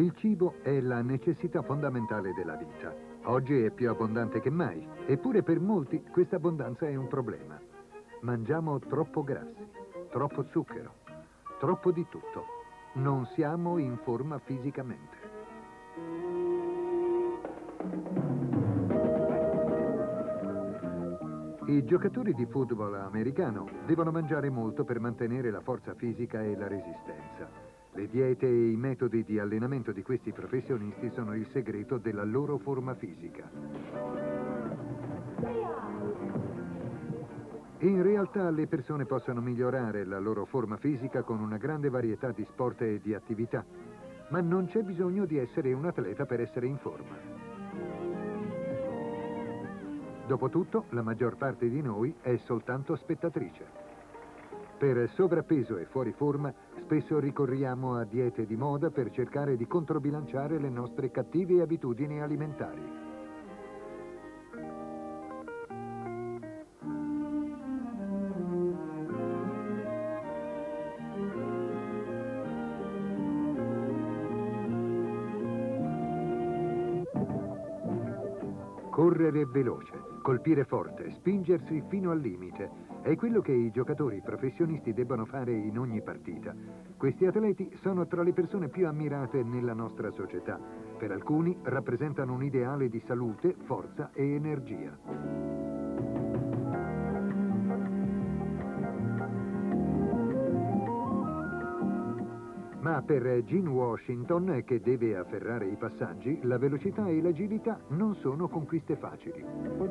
Il cibo è la necessità fondamentale della vita. Oggi è più abbondante che mai, eppure per molti questa abbondanza è un problema. Mangiamo troppo grassi, troppo zucchero, troppo di tutto. Non siamo in forma fisicamente. I giocatori di football americano devono mangiare molto per mantenere la forza fisica e la resistenza. Le diete e i metodi di allenamento di questi professionisti sono il segreto della loro forma fisica. In realtà le persone possono migliorare la loro forma fisica con una grande varietà di sport e di attività, ma non c'è bisogno di essere un atleta per essere in forma. Dopotutto, la maggior parte di noi è soltanto spettatrice. Per sovrappeso e fuori forma, spesso ricorriamo a diete di moda per cercare di controbilanciare le nostre cattive abitudini alimentari. Correre veloce, colpire forte, spingersi fino al limite è quello che i giocatori professionisti debbono fare in ogni partita. Questi atleti sono tra le persone più ammirate nella nostra società. Per alcuni rappresentano un ideale di salute, forza e energia. Ma per Gene Washington, che deve afferrare i passaggi, la velocità e l'agilità non sono conquiste facili.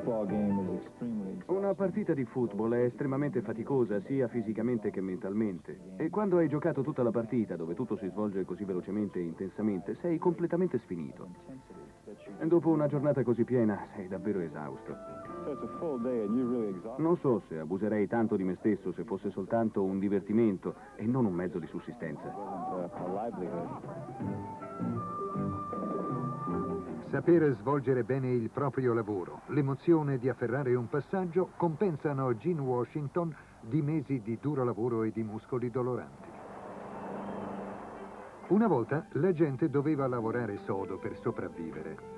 Una partita di football è estremamente faticosa sia fisicamente che mentalmente. E quando hai giocato tutta la partita, dove tutto si svolge così velocemente e intensamente, sei completamente sfinito. E dopo una giornata così piena, sei davvero esausto. Non so se abuserei tanto di me stesso se fosse soltanto un divertimento e non un mezzo di sussistenza. Saper svolgere bene il proprio lavoro, l'emozione di afferrare un passaggio compensano Gene Washington di mesi di duro lavoro e di muscoli doloranti. Una volta la gente doveva lavorare sodo per sopravvivere.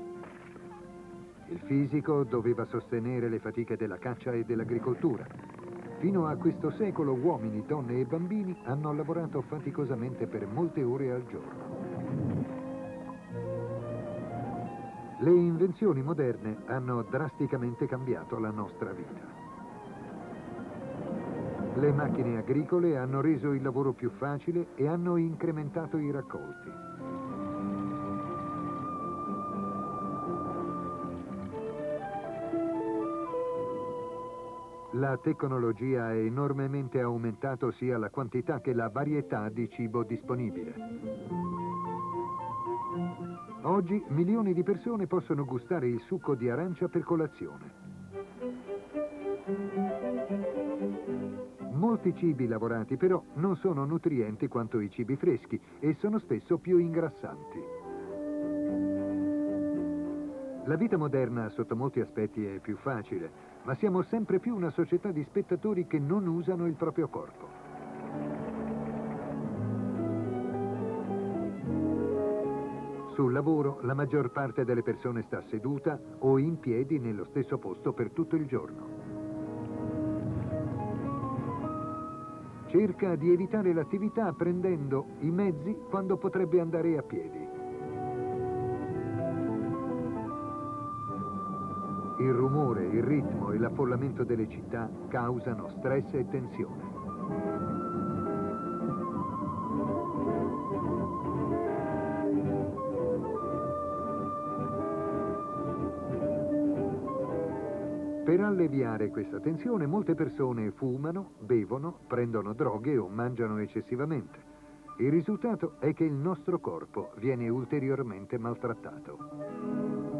Il fisico doveva sostenere le fatiche della caccia e dell'agricoltura. Fino a questo secolo uomini, donne e bambini hanno lavorato faticosamente per molte ore al giorno. Le invenzioni moderne hanno drasticamente cambiato la nostra vita. Le macchine agricole hanno reso il lavoro più facile e hanno incrementato i raccolti. La tecnologia ha enormemente aumentato sia la quantità che la varietà di cibo disponibile. Oggi milioni di persone possono gustare il succo di arancia per colazione. Molti cibi lavorati però non sono nutrienti quanto i cibi freschi e sono spesso più ingrassanti. La vita moderna sotto molti aspetti è più facile, ma siamo sempre più una società di spettatori che non usano il proprio corpo. Sul lavoro la maggior parte delle persone sta seduta o in piedi nello stesso posto per tutto il giorno. Cerca di evitare l'attività prendendo i mezzi quando potrebbe andare a piedi. Il rumore, il ritmo e l'affollamento delle città causano stress e tensione. Per alleviare questa tensione, molte persone fumano, bevono, prendono droghe o mangiano eccessivamente. Il risultato è che il nostro corpo viene ulteriormente maltrattato.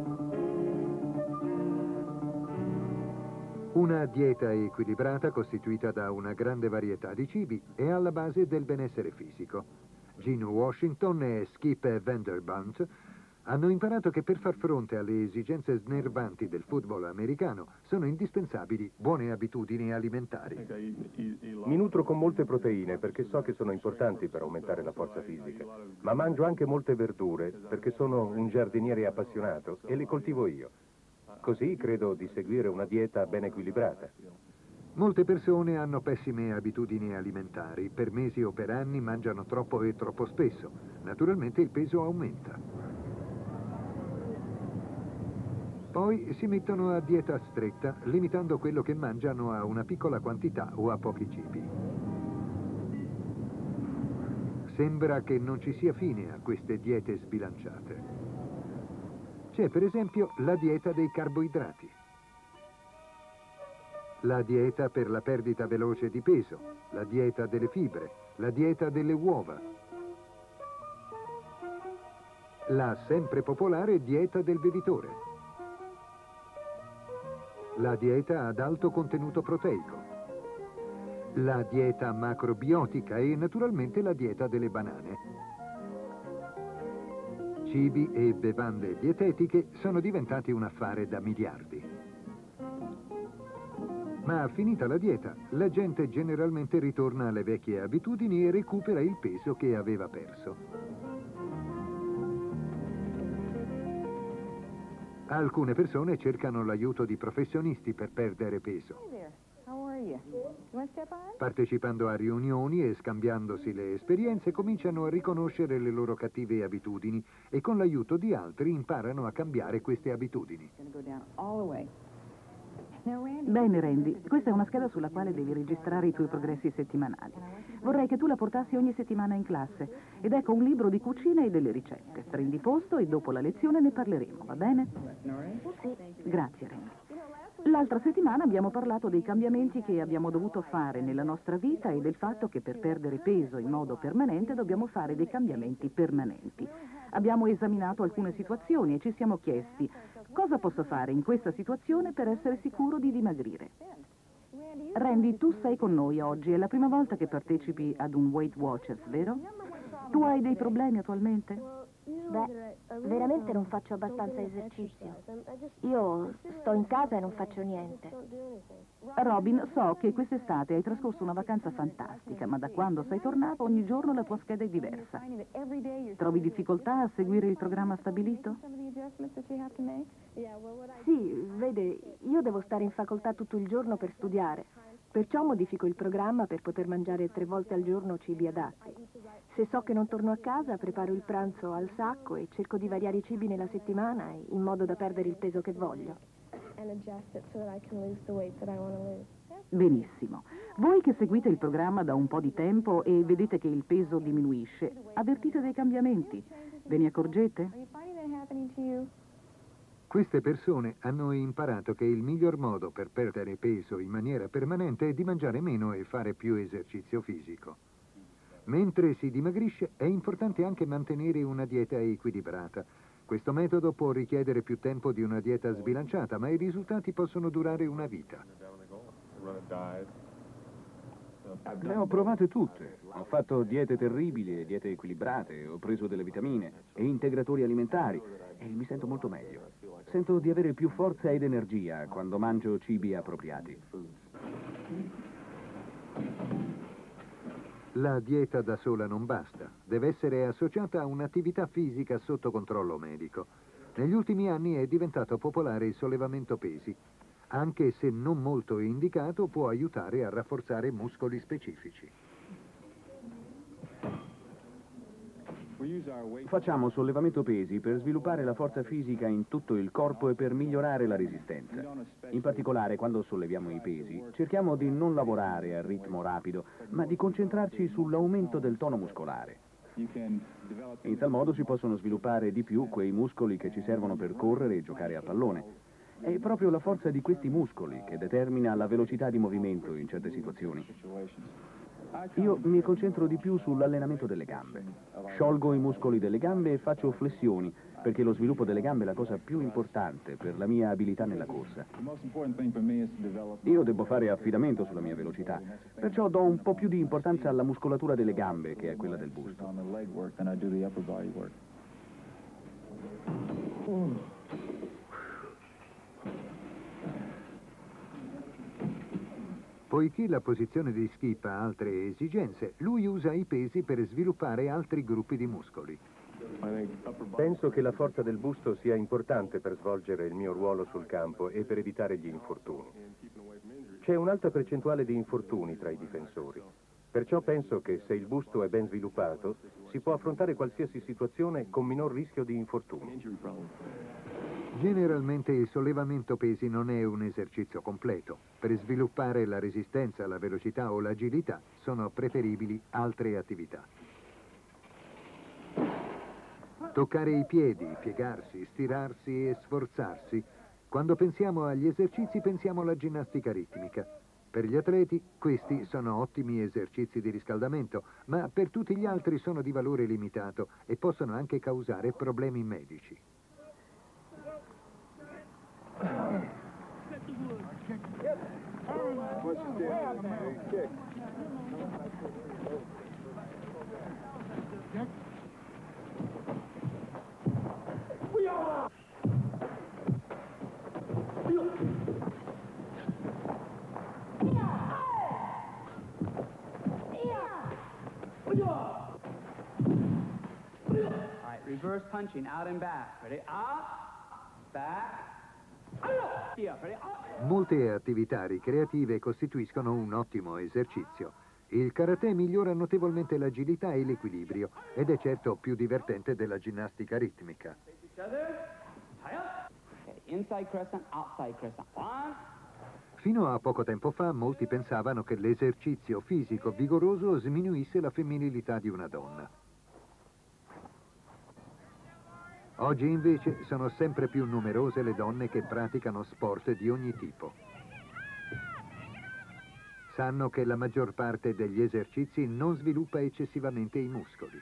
Una dieta equilibrata, costituita da una grande varietà di cibi, è alla base del benessere fisico. Gene Washington e Skip Vanderbunt Hanno imparato che per far fronte alle esigenze snervanti del football americano sono indispensabili buone abitudini alimentari. Mi nutro con molte proteine perché so che sono importanti per aumentare la forza fisica, ma mangio anche molte verdure perché sono un giardiniere appassionato e le coltivo io. Così credo di seguire una dieta ben equilibrata. Molte persone hanno pessime abitudini alimentari, per mesi o per anni mangiano troppo e troppo spesso. Naturalmente il peso aumenta. Poi si mettono a dieta stretta, limitando quello che mangiano a una piccola quantità o a pochi cibi. Sembra che non ci sia fine a queste diete sbilanciate. C'è per esempio la dieta dei carboidrati, la dieta per la perdita veloce di peso, la dieta delle fibre, la dieta delle uova, la sempre popolare dieta del bevitore, la dieta ad alto contenuto proteico, la dieta macrobiotica e naturalmente la dieta delle banane. Cibi e bevande dietetiche sono diventati un affare da miliardi. Ma finita la dieta, la gente generalmente ritorna alle vecchie abitudini e recupera il peso che aveva perso. Alcune persone cercano l'aiuto di professionisti per perdere peso. Partecipando a riunioni e scambiandosi le esperienze cominciano a riconoscere le loro cattive abitudini e con l'aiuto di altri imparano a cambiare queste abitudini. Bene, Randy, questa è una scheda sulla quale devi registrare i tuoi progressi settimanali. Vorrei che tu la portassi ogni settimana in classe. Ed ecco un libro di cucina e delle ricette. Prendi posto e dopo la lezione ne parleremo, va bene? Grazie, Randy. L'altra settimana abbiamo parlato dei cambiamenti che abbiamo dovuto fare nella nostra vita e del fatto che per perdere peso in modo permanente dobbiamo fare dei cambiamenti permanenti. Abbiamo esaminato alcune situazioni e ci siamo chiesti: cosa posso fare in questa situazione per essere sicuro di dimagrire? Randy, tu sei con noi oggi, è la prima volta che partecipi ad un Weight Watchers, vero? Tu hai dei problemi attualmente? Beh, veramente non faccio abbastanza esercizio. Io sto in casa e non faccio niente. Robin, so che quest'estate hai trascorso una vacanza fantastica, ma da quando sei tornato ogni giorno la tua scheda è diversa. Trovi difficoltà a seguire il programma stabilito? Sì, vede, io devo stare in facoltà tutto il giorno per studiare. Perciò modifico il programma per poter mangiare 3 volte al giorno cibi adatti. Se so che non torno a casa, preparo il pranzo al sacco e cerco di variare i cibi nella settimana in modo da perdere il peso che voglio. Benissimo. Voi che seguite il programma da un po' di tempo e vedete che il peso diminuisce, avvertite dei cambiamenti? Ve ne accorgete? Queste persone hanno imparato che il miglior modo per perdere peso in maniera permanente è di mangiare meno e fare più esercizio fisico. Mentre si dimagrisce è importante anche mantenere una dieta equilibrata. Questo metodo può richiedere più tempo di una dieta sbilanciata, ma i risultati possono durare una vita. Le ho provate tutte. Ho fatto diete terribili e diete equilibrate, ho preso delle vitamine e integratori alimentari e mi sento molto meglio. Sento di avere più forza ed energia quando mangio cibi appropriati. La dieta da sola non basta, deve essere associata a un'attività fisica sotto controllo medico. Negli ultimi anni è diventato popolare il sollevamento pesi. Anche se non molto indicato, può aiutare a rafforzare muscoli specifici. Facciamo sollevamento pesi per sviluppare la forza fisica in tutto il corpo e per migliorare la resistenza. In particolare, quando solleviamo i pesi, cerchiamo di non lavorare a ritmo rapido, ma di concentrarci sull'aumento del tono muscolare. In tal modo si possono sviluppare di più quei muscoli che ci servono per correre e giocare a pallone. È proprio la forza di questi muscoli che determina la velocità di movimento in certe situazioni. Io mi concentro di più sull'allenamento delle gambe. Sciolgo i muscoli delle gambe e faccio flessioni, perché lo sviluppo delle gambe è la cosa più importante per la mia abilità nella corsa. Io devo fare affidamento sulla mia velocità, perciò do un po' più di importanza alla muscolatura delle gambe che a quella del busto. Poiché la posizione di Skip ha altre esigenze, lui usa i pesi per sviluppare altri gruppi di muscoli. Penso che la forza del busto sia importante per svolgere il mio ruolo sul campo e per evitare gli infortuni. C'è un'alta percentuale di infortuni tra i difensori. Perciò penso che se il busto è ben sviluppato, si può affrontare qualsiasi situazione con minor rischio di infortuni. Generalmente il sollevamento pesi non è un esercizio completo. Per sviluppare la resistenza, la velocità o l'agilità sono preferibili altre attività. Toccare i piedi, piegarsi, stirarsi e sforzarsi. Quando pensiamo agli esercizi pensiamo alla ginnastica ritmica. Per gli atleti questi sono ottimi esercizi di riscaldamento, ma per tutti gli altri sono di valore limitato e possono anche causare problemi medici. Reverse punching, out and back. Ready? Up, back. Yeah, ready? Up. Molte attività ricreative costituiscono un ottimo esercizio. Il karate migliora notevolmente l'agilità e l'equilibrio ed è certo più divertente della ginnastica ritmica. Inside crescent, outside crescent. One. Fino a poco tempo fa molti pensavano che l'esercizio fisico vigoroso sminuisse la femminilità di una donna. Oggi invece sono sempre più numerose le donne che praticano sport di ogni tipo. Sanno che la maggior parte degli esercizi non sviluppa eccessivamente i muscoli.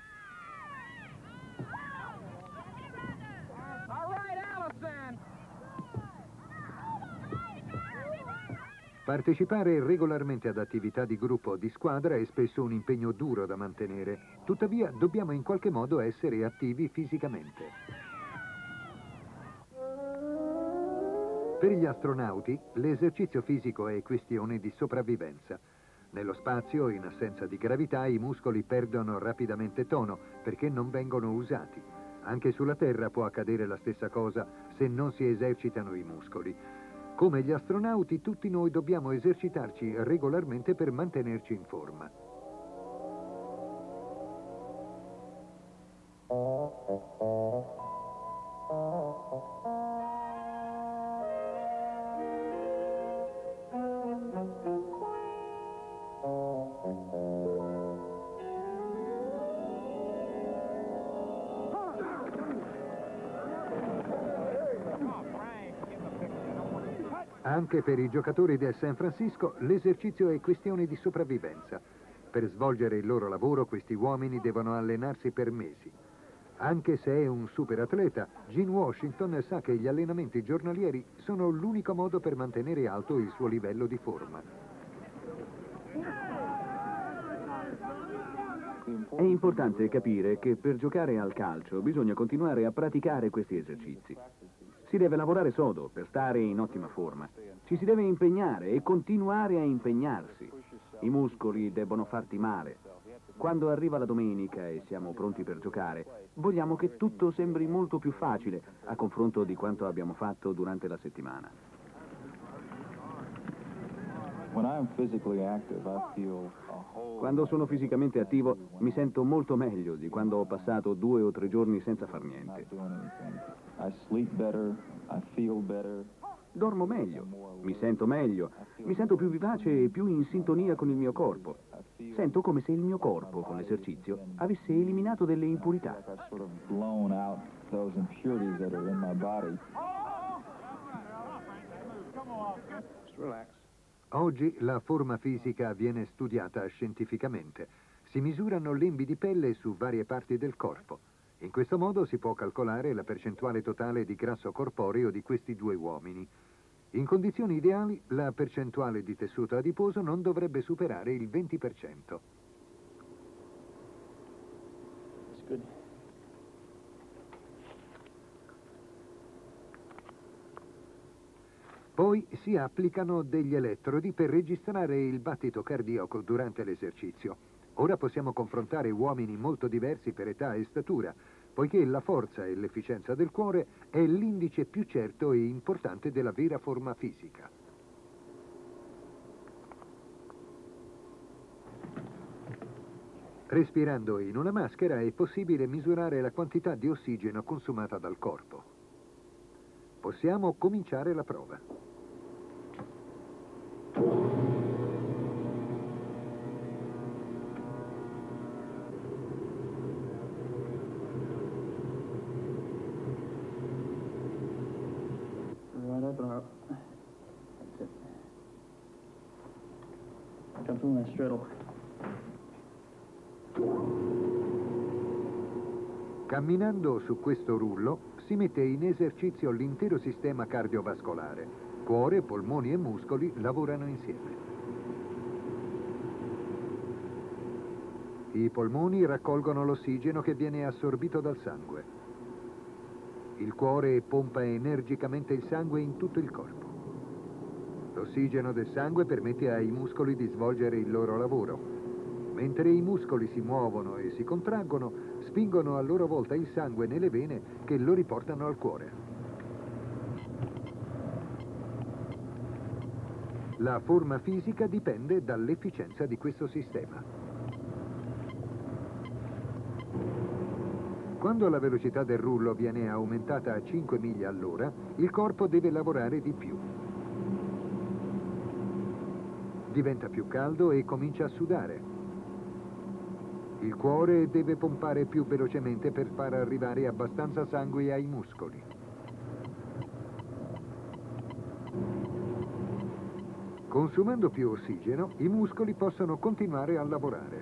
Partecipare regolarmente ad attività di gruppo o di squadra è spesso un impegno duro da mantenere. Tuttavia dobbiamo in qualche modo essere attivi fisicamente. Per gli astronauti, l'esercizio fisico è questione di sopravvivenza. Nello spazio, in assenza di gravità, i muscoli perdono rapidamente tono perché non vengono usati. Anche sulla Terra può accadere la stessa cosa se non si esercitano i muscoli. Come gli astronauti, tutti noi dobbiamo esercitarci regolarmente per mantenerci in forma. Anche per i giocatori del San Francisco l'esercizio è questione di sopravvivenza. Per svolgere il loro lavoro questi uomini devono allenarsi per mesi. Anche se è un superatleta, Gene Washington sa che gli allenamenti giornalieri sono l'unico modo per mantenere alto il suo livello di forma. È importante capire che per giocare al calcio bisogna continuare a praticare questi esercizi. Si deve lavorare sodo per stare in ottima forma. Ci si deve impegnare e continuare a impegnarsi. I muscoli debbono farti male. Quando arriva la domenica e siamo pronti per giocare, vogliamo che tutto sembri molto più facile a confronto di quanto abbiamo fatto durante la settimana. Quando sono fisicamente attivo mi sento molto meglio di quando ho passato 2 o 3 giorni senza far niente. Dormo meglio, mi sento meglio, mi sento più vivace e più in sintonia con il mio corpo. Sento come se il mio corpo, con l'esercizio, avesse eliminato delle impurità. Oggi la forma fisica viene studiata scientificamente. Si misurano lembi di pelle su varie parti del corpo. In questo modo si può calcolare la percentuale totale di grasso corporeo di questi due uomini. In condizioni ideali, la percentuale di tessuto adiposo non dovrebbe superare il 20%. Poi si applicano degli elettrodi per registrare il battito cardiaco durante l'esercizio. Ora possiamo confrontare uomini molto diversi per età e statura, poiché la forza e l'efficienza del cuore è l'indice più certo e importante della vera forma fisica. Respirando in una maschera è possibile misurare la quantità di ossigeno consumata dal corpo. Possiamo cominciare la prova. Right up and up. That's it. Jump in that straddle. Camminando su questo rullo si mette in esercizio l'intero sistema cardiovascolare. Cuore, polmoni e muscoli lavorano insieme. I polmoni raccolgono l'ossigeno che viene assorbito dal sangue. Il cuore pompa energicamente il sangue in tutto il corpo. L'ossigeno del sangue permette ai muscoli di svolgere il loro lavoro. Mentre i muscoli si muovono e si contraggono, spingono a loro volta il sangue nelle vene che lo riportano al cuore. La forma fisica dipende dall'efficienza di questo sistema. Quando la velocità del rullo viene aumentata a 5 miglia all'ora, il corpo deve lavorare di più. Diventa più caldo e comincia a sudare. Il cuore deve pompare più velocemente per far arrivare abbastanza sangue ai muscoli. Consumando più ossigeno, i muscoli possono continuare a lavorare.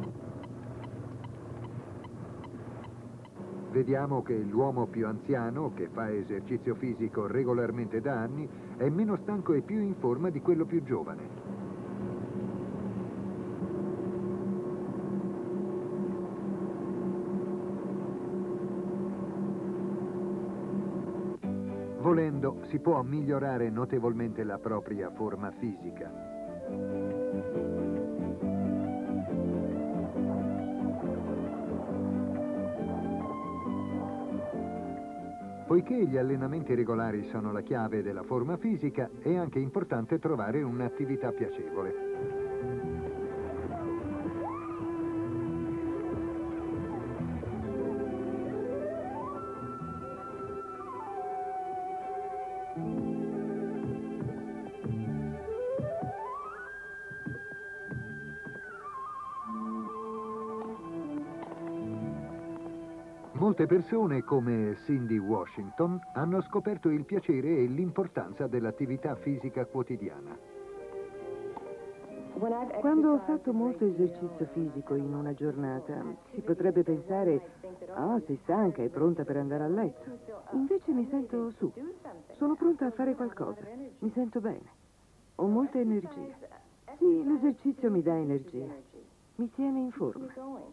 Vediamo che l'uomo più anziano, che fa esercizio fisico regolarmente da anni, è meno stanco e più in forma di quello più giovane. Volendo, si può migliorare notevolmente la propria forma fisica. Poiché gli allenamenti regolari sono la chiave della forma fisica, è anche importante trovare un'attività piacevole. Molte persone, come Cindy Washington, hanno scoperto il piacere e l'importanza dell'attività fisica quotidiana. Quando ho fatto molto esercizio fisico in una giornata, si potrebbe pensare, sei stanca e pronta per andare a letto. Invece mi sento su. Sono pronta a fare qualcosa. Mi sento bene. Ho molta energia. Sì, l'esercizio mi dà energia. Mi tiene in forma.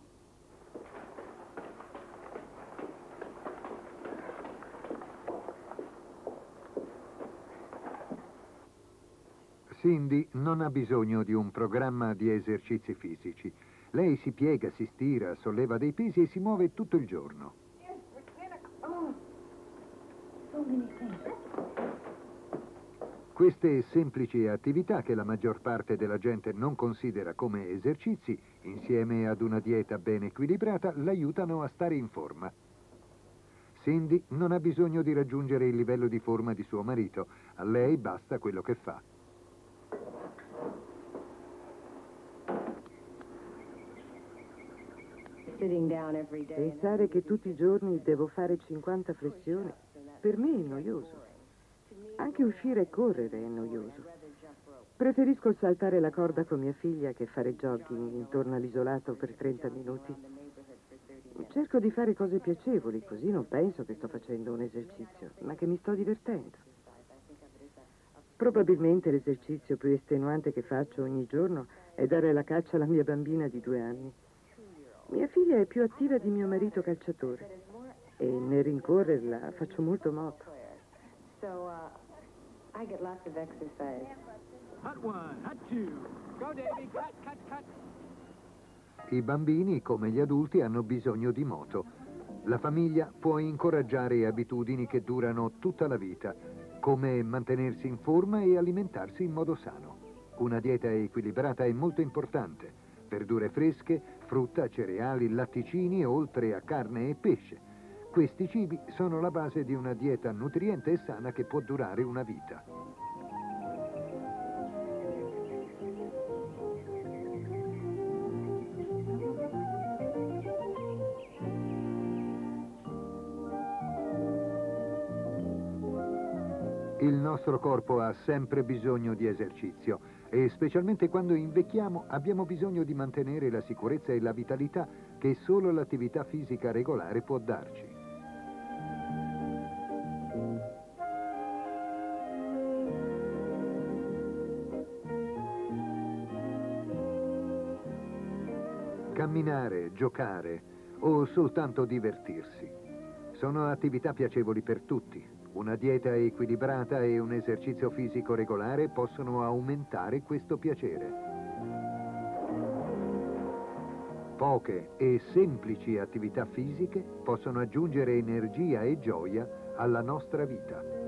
Cindy non ha bisogno di un programma di esercizi fisici. Lei si piega, si stira, solleva dei pesi e si muove tutto il giorno. Queste semplici attività che la maggior parte della gente non considera come esercizi, insieme ad una dieta ben equilibrata, l'aiutano a stare in forma. Cindy non ha bisogno di raggiungere il livello di forma di suo marito. A lei basta quello che fa. Pensare che tutti i giorni devo fare 50 flessioni, per me è noioso. Anche uscire e correre è noioso. Preferisco saltare la corda con mia figlia che fare jogging intorno all'isolato per 30 minuti. Cerco di fare cose piacevoli, così non penso che sto facendo un esercizio, ma che mi sto divertendo. Probabilmente l'esercizio più estenuante che faccio ogni giorno è dare la caccia alla mia bambina di 2 anni. Mia figlia è più attiva di mio marito calciatore e nel rincorrerla faccio molto moto. get lots of exercise. Hut one, hut two. Go, Davy. Cut, cut, cut. I bambini, come gli adulti, hanno bisogno di moto. La famiglia può incoraggiare abitudini che durano tutta la vita, come mantenersi in forma e alimentarsi in modo sano. Una dieta equilibrata è molto importante. Verdure fresche, frutta, cereali, latticini, oltre a carne e pesce. Questi cibi sono la base di una dieta nutriente e sana che può durare una vita. Il nostro corpo ha sempre bisogno di esercizio e specialmente quando invecchiamo abbiamo bisogno di mantenere la sicurezza e la vitalità che solo l'attività fisica regolare può darci. Camminare, giocare o soltanto divertirsi sono attività piacevoli per tutti. Una dieta equilibrata e un esercizio fisico regolare possono aumentare questo piacere. Poche e semplici attività fisiche possono aggiungere energia e gioia alla nostra vita.